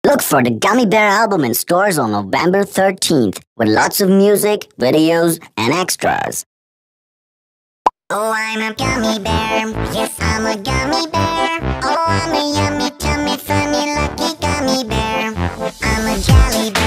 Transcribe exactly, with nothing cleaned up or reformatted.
Look for the Gummy Bear album in stores on November thirteenth with lots of music, videos, and extras. Oh, I'm a gummy bear. Yes, I'm a gummy bear. Oh, I'm a yummy, tummy, funny, lucky gummy bear. I'm a jelly bear.